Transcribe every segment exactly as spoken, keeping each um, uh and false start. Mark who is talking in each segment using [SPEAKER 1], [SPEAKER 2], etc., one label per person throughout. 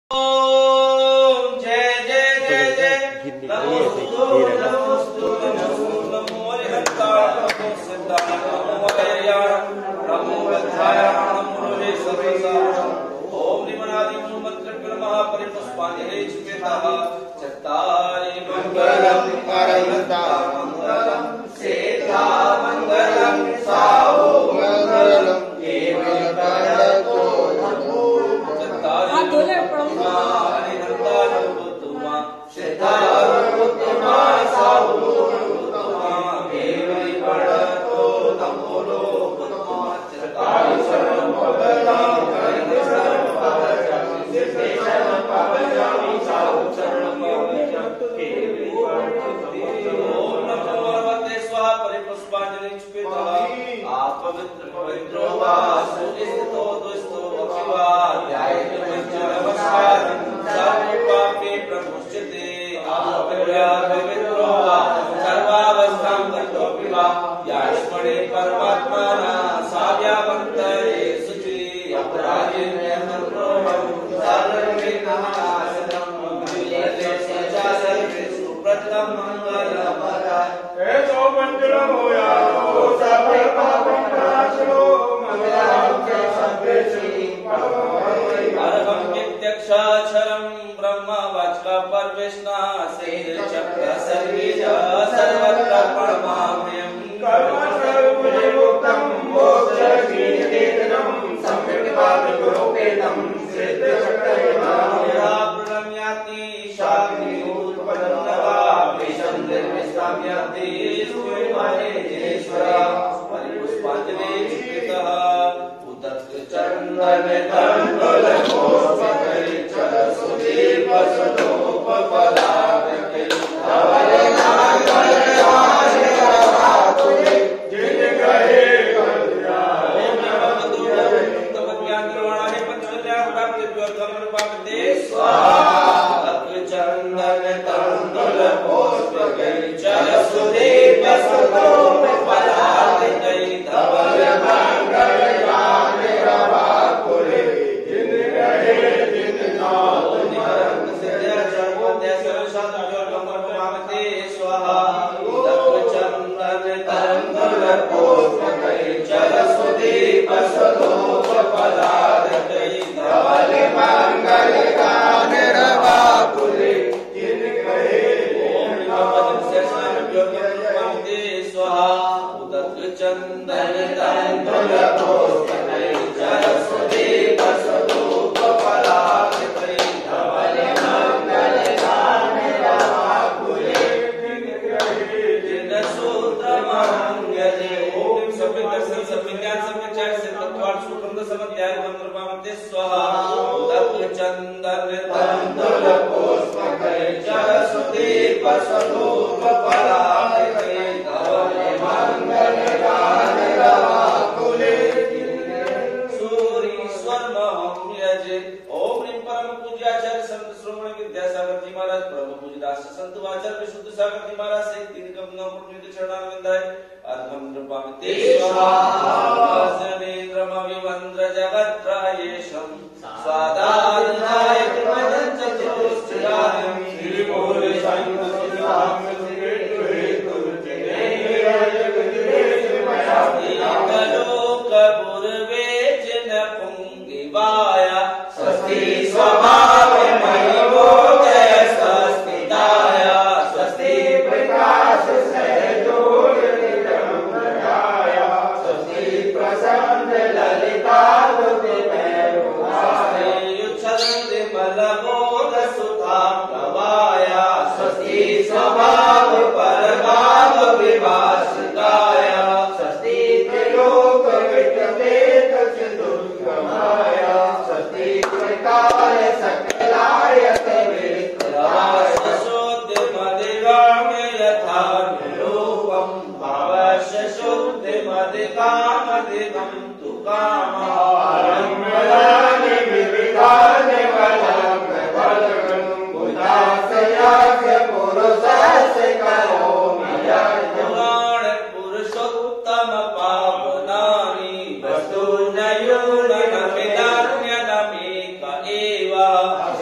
[SPEAKER 1] Nayuna Namidanya Namika Eva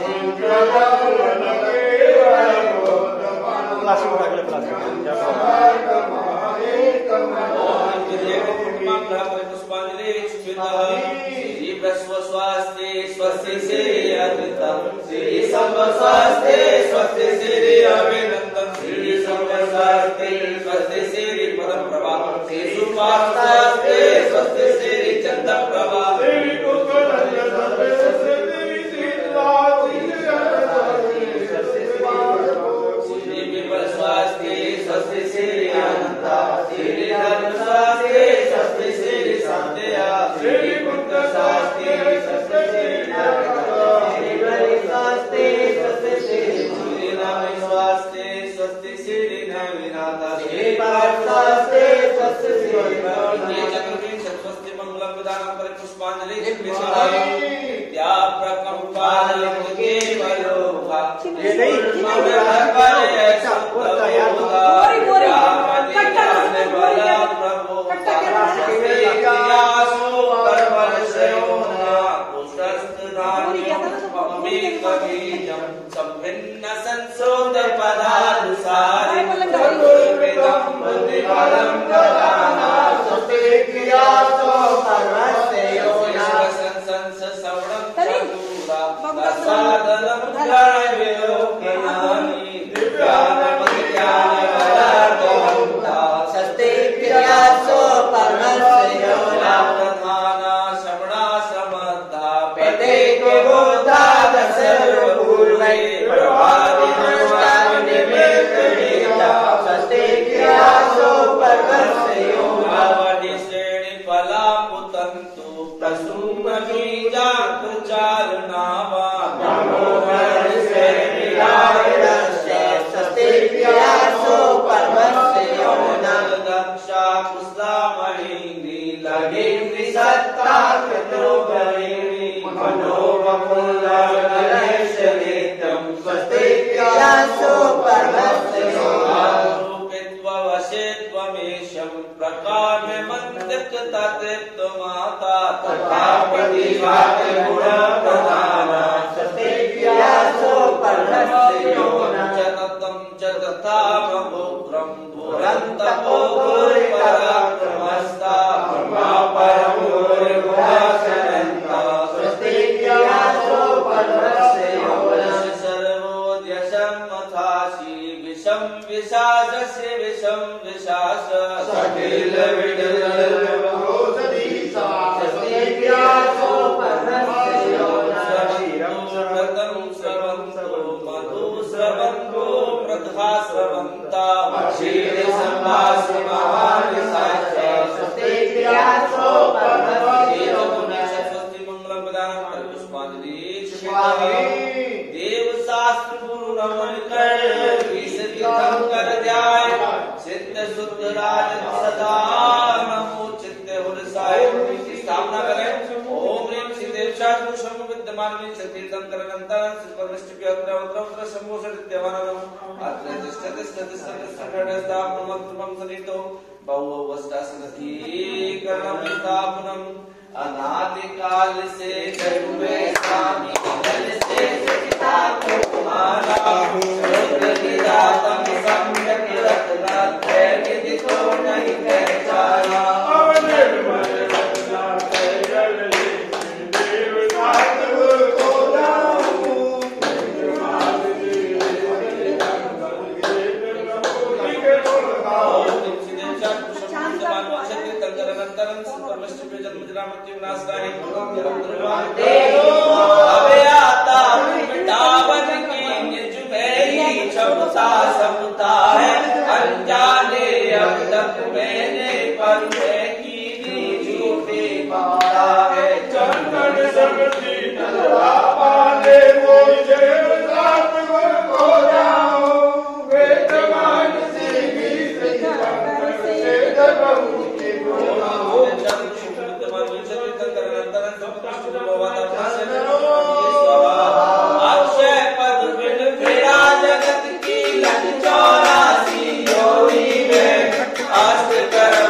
[SPEAKER 1] जगत की लग चौरासी योरी में अष्ट कर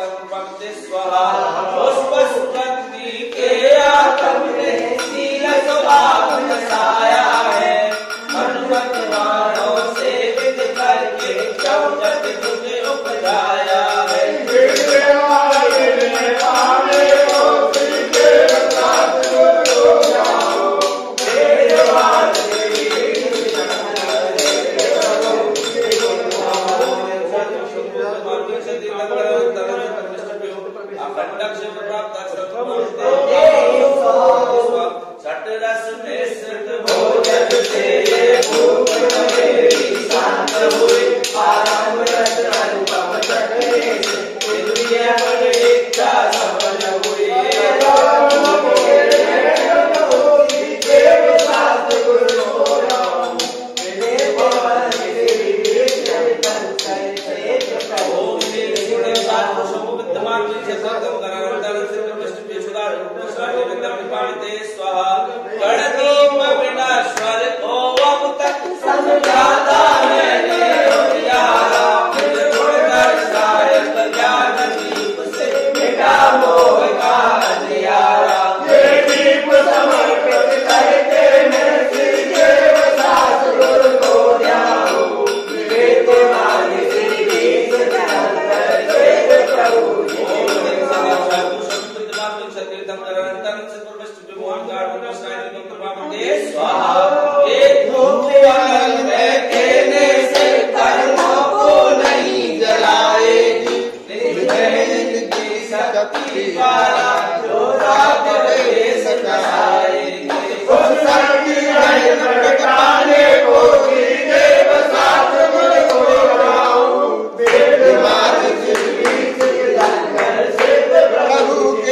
[SPEAKER 1] भक्ति स्वाहा पुष्प सुगंधि के आतम ने शील स्वभाव दर्शाया है हनुमत बाणों से विद करके चौदह युग उपजाया है रस में सिद्ध भोजन से ये भूख मेरी शांत हुई आराम रस अनुपम चखने से इंद्रिय मन इच्छा सफल हुई देव शास्त्र गुरु हो राम विवेक मान श्री विवेक ओम श्री गुरु शास्त्र समुद्रमान से सतम करारंतर से प्रविष्ट सुधार स्वामी विद्या पाविते स्वाहा गणदीप विनाश्वर को अब तक समझाता है उजियारा मुझे गुण दर्शायक ज्ञान दीप से मिटा मोह का अंधियारा ये दीप समर्पित करके मैं श्री देव शास्त्र गुरु को ध्याऊं विवेक मान श्री बीस करके प्रभु स्वाहा एक धूप में खेने से कर्मों को नहीं जलाएगी की शक्ति वाला जो रात देश कराएगी उस शक्ति प्रगटाने को देव शास्त्र गुरु को गाऊं विद्यमान प्रभु के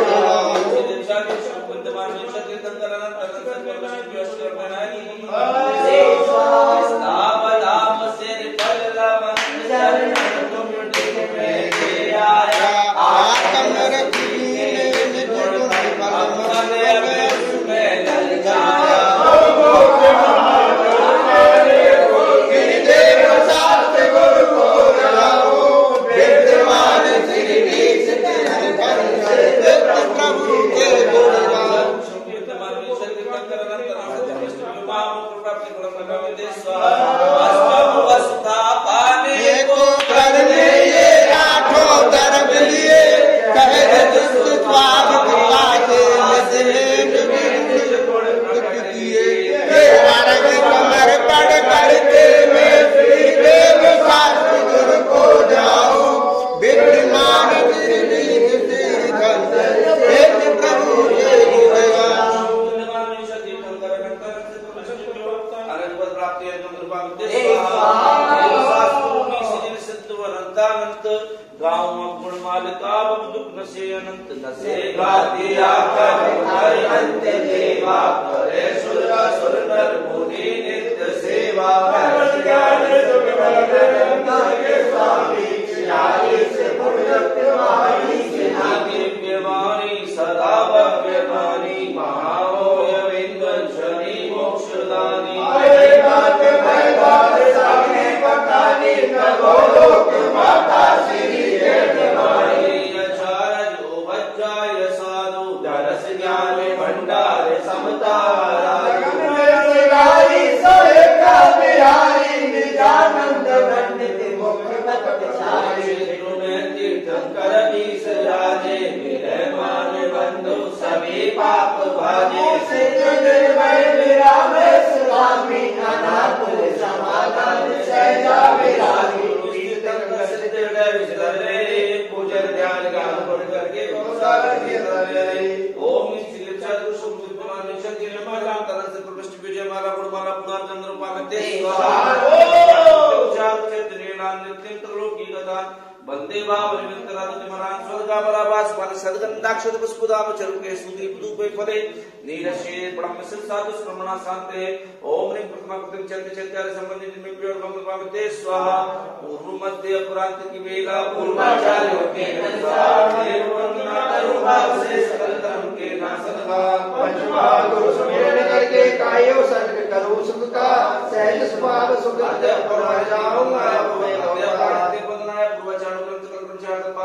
[SPEAKER 1] वंदे भाव निरंतरादिमरान स्वर्गावरावास वन सदगंधाक्षर पुष्पदाम चरुके सुदीप दूपे फले नीरशे ब्रह्म सिद्धादु श्रमणा शांते ओम ह्रीं प्रथमा कृतिं चंद्र चैत्यादि संबंधित में प्रिय भंग पावते स्वाहा पूर्व मध्य पुरांत की वेला पूर्वाचार्यों के अनुसार देव वंदना करुभाव से सकल धर्म के नाशन भाग पंचभाग गुरु सुमिरन करके कायो सर्ग करो सुख का सहज स्वभाव सुख पड़ जाऊंगा पूर्वाचार्यों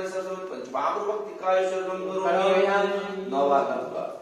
[SPEAKER 1] पंचमहाभूत भक्ति का ईश्वर
[SPEAKER 2] करोमि
[SPEAKER 1] नौवा नंबर